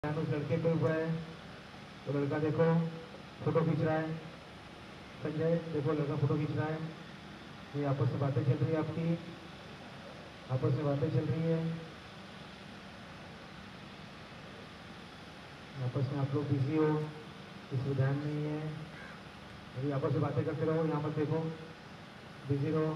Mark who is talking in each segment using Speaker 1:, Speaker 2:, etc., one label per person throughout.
Speaker 1: उस लड़के पे हुआ है तो लड़का देखो फोटो खींच रहा है। संजय देखो लड़का फोटो खींच रहा है। ये आपस में बातें चल रही है, आपकी आपस में बातें चल रही है, आपस में आप लोग बिजी हो, इसमें ध्यान नहीं है। अभी आपस में बातें करते रहो, यहाँ पर देखो बिजी रहो।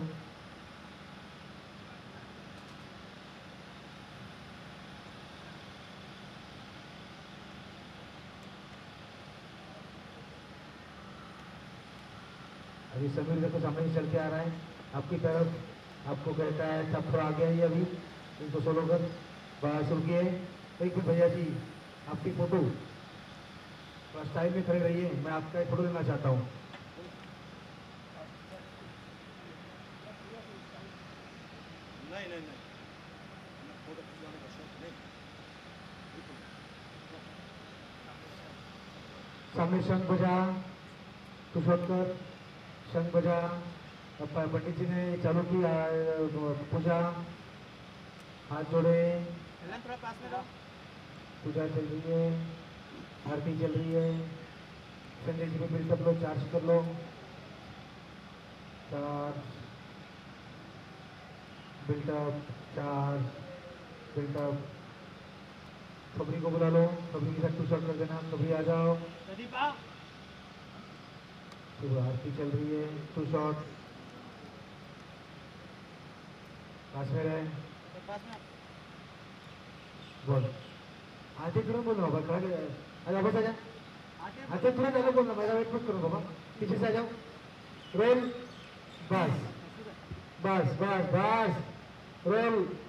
Speaker 1: अभी समीर देखो सामने चल के आ रहा है आपकी तरफ, आपको कहता है सब थोड़ा आगे आइए, अभी इनको सोलो कर बस रुकिए। एक मिनट भैया जी, आपकी फोटो थोड़ा स्टाइल में खड़े रहिए, मैं आपका एक फोटो लेना चाहता हूँ।
Speaker 2: नहीं नहीं नहीं, फोटो खिंचवाने का शौक नहीं।
Speaker 1: सामने शंख बजा, पुरुषोत्तर शंख बजा। पंडित जी ने चालू की पूजा, हाथ जोड़े,
Speaker 2: थोड़ा पास में रहो।
Speaker 1: पूजा चल रही है, आरती चल रही है। संजय जी को फिर सब लोग चार्ज कर लो, चार्ज बिल्टअप, चार्ज बिल्टअप। खबरी को बुला लो, खबरी के साथ टू शॉट कर देना, खबरी आ जाओ। फिर आरती चल रही है, टू शॉट पास में रहे, बोल आते तुरंत बोलना बाबा, खड़ा अरे वापस आ जा, आते तुरंत आगे बोलना, मेरा वेट मत करो बाबा, पीछे से आ जाओ। रोल, बस बस बस बस, रोल।